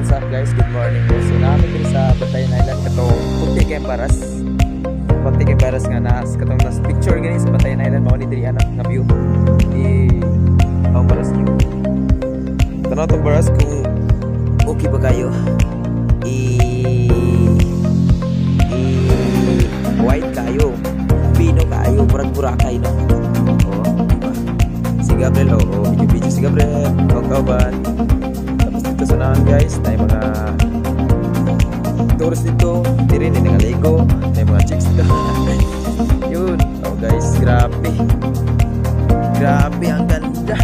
what's up guys? Good morning. So namin diri sa Bantayan Island katong Punti kay Baras nga nas katong nas picture gani sa Bantayan Island mao ni diri ana nga view. Ang Baras niyo. Tanaw tong Baras kung okay ba kayo? White kayo. Pino kayo, murag Boracay no. Si Gabriel video si Gabriel, kauban. Tapos sunahan guys, na mga tourist dito, diri ni nangaligo, na mga chicks dito. Yun, guys, grabe ang ganda.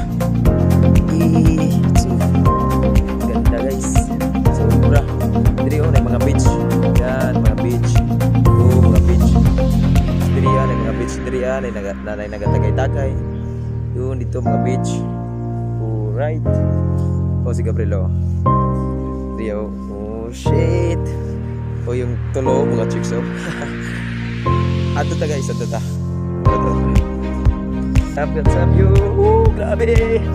So, ganda guys, sobra. Diri na mga beach, yan mga beach, mga beach. Diri yan mga beach, diri yan nanay nagatagay-tagay. Yun dito mga beach. Alright. Si Gabriel Rio. Oh shit. Yung tulo mga chicks Ato ta guys, ato ta. Tap you. Grabe.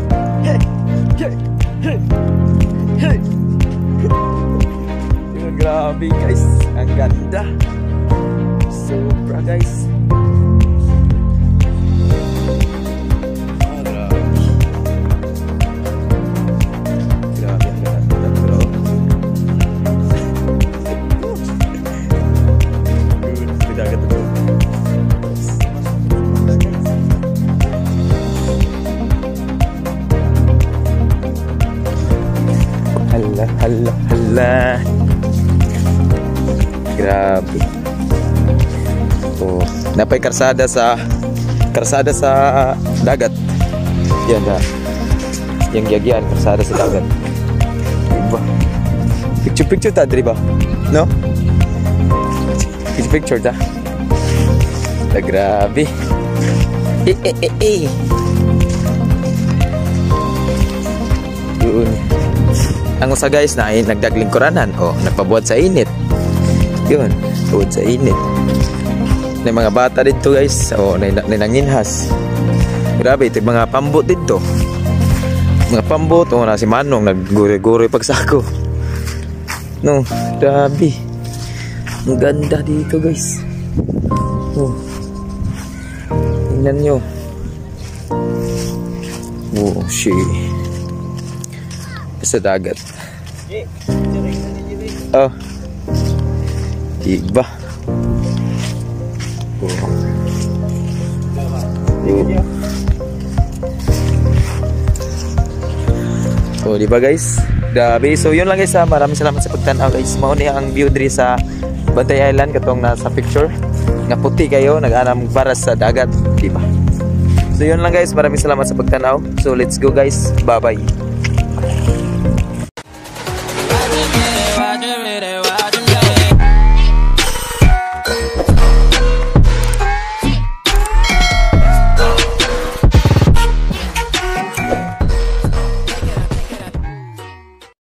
Hey. Yun, grabe guys. Ang ganda. Sobra guys. Hala. Grabe. Napay karsada sa dagat. Yan na. Yang giyagian karsada sa dagat. Diba? Picture ta, di ba? No? Picture ta. Grabe. Yun. Ang usa guys na ay nagdaglingkuranan nagpabuhat sa init. Yun, buhat sa init. May mga bata dito guys, nanginhas. Grabe, ito mga pambot dito. Mga pambot, na si Manong nagguri-guri pagsako. No, grabe. Ang ganda dito guys. Tingnan nyo. Shit. Sa dagat. Diba? Diba guys? Grabe. So yun lang guys maraming salamat sa pagtanaw guys. Mao ni ang view diri sa Bantayan Island katong nasa picture. Nga puti kayo nag-anam para sa dagat, diba? So yun lang guys, maraming salamat sa pagtanaw. So let's go guys. Bye bye.